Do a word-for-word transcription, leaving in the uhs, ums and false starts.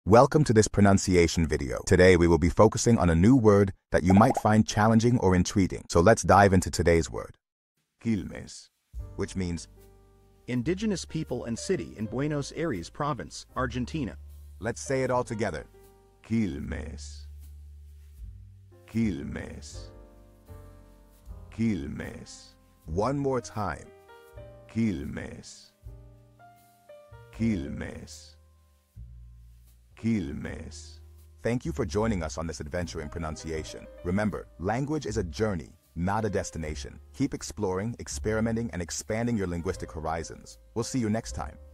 Welcome to this pronunciation video. Today we will be focusing on a new word that you might find challenging or intriguing. So let's dive into today's word. Quilmes, which means Indigenous People and City in Buenos Aires Province, Argentina. Let's say it all together. Quilmes. Quilmes. Quilmes. One more time. Quilmes. Quilmes. Quilmes. Thank you for joining us on this adventure in pronunciation. Remember, language is a journey, not a destination. Keep exploring, experimenting, and expanding your linguistic horizons. We'll see you next time.